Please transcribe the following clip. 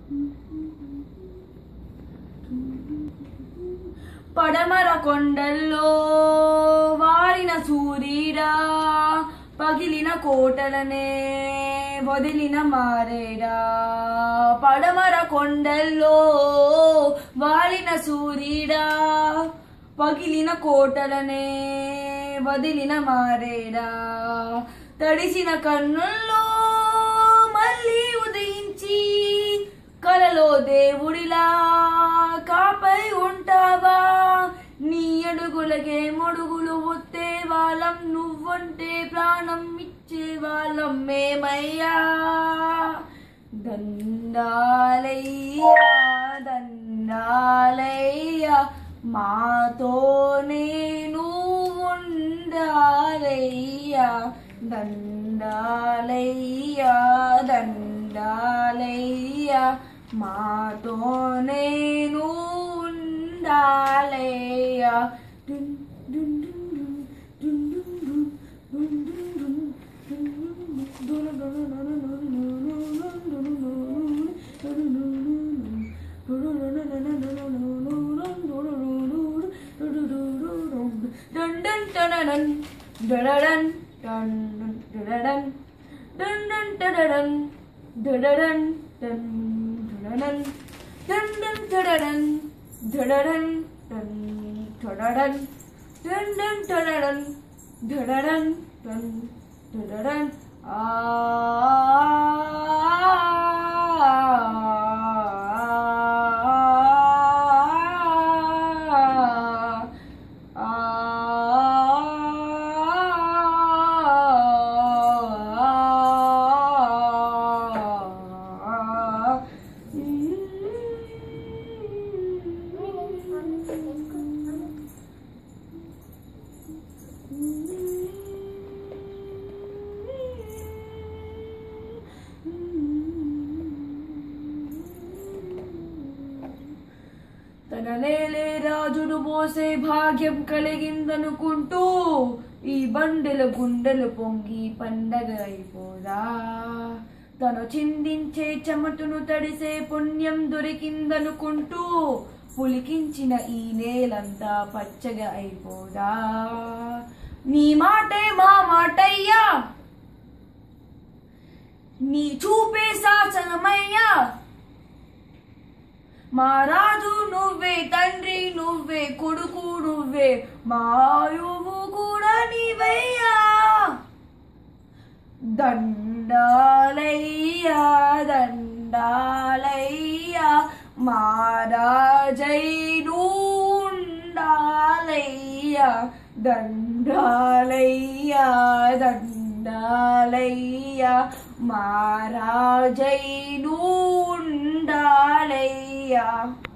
పడమర కొండల్లో వారిన సూర్యుడా పగిలిన కోటలనే వదిలిన మారేడా. పడమర కొండల్లో వాలిన సూర్యుడా పగిలిన కోటలనే వదిలిన మారేడా. తడిసిన కన్నుల్లో మళ్ళీ ఉదయించి కలలో దేవుడిలా కాపై ఉంటావా. నీ అడుగులకే మొడుగులు ఒత్తే వాళ్ళం, నువ్వంటే ప్రాణం ఇచ్చే వాళ్ళం మేమయ్యా. దండాలయ్యా దండాలయ్యా మాతోనే నువ్వు ఉండాలయ్యా. దండాలయ్యా దండాలయ్యా మాతోనే నువ్వు ఉండాలయ్యా. తనలేలే రాజును మోసే భాగ్యం కలిగిందనుకుంటూ ఈ బండెల గుండెలు పొంగి పండగ అయిపోదా. తను చిందించే చెమటను తడిసే పుణ్యం దొరికిందనుకుంటూ పులికించిన ఈ నేలంతా పచ్చగా అయిపోదా. నీ మాటే మా మాటయ్యా, నీ చూపే శాసనమయ్యా. మా రాజు నువ్వే, తండ్రి నువ్వే, కొడుకు నువ్వే, మా ఆయువు కూడా నీవయ్యా. దండాలయ్యా దండాలయ్యా మా రాజై ఉండాలయ్యా. దండాలయ్యా దండాలయ్యా మా రాజై ఉండాలయ్యా.